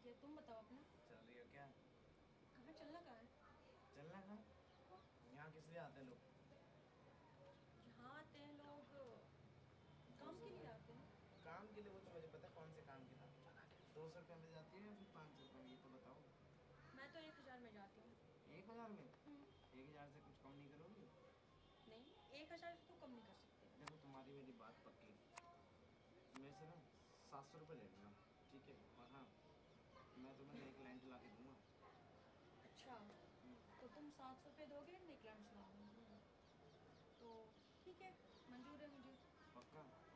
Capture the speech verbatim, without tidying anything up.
ठीक है, तुम बताओ अपना। चल रही हो क्या? कहाँ चलना, कहाँ है? चलना कहाँ? यहाँ किस लिए आते हैं लोग? यहाँ आते हैं लोग, दो काम सौ के लिए रुपये आते हैं। काम के लिए? वो तो मुझे पता है कौन से काम के लिए। दो सौ रुपये में जाती है या फिर पाँच सौ रुपये में, ये तो बताओ। मैं तो एक हज़ार में जाती हूँ। एक हज़ार में? हम्म, एक हज़ार से कुछ कम नहीं करोगी? नहीं, एक हज़ार से तो कम नहीं कर सकते। देखो तुम्हारी मेरी बात पक्की, मेरे से ना सात सौ रुपये ले लेना, ठीक है? और हाँ, मैं तुम्हें नई क्लाइंट ला के दूँगा। अच्छा, तो तुम सात सौ रुपये दोगे, नहीं क्लाइंट्स लाओगे? तो ठीक है, मंजूर है मुझे। पक्का?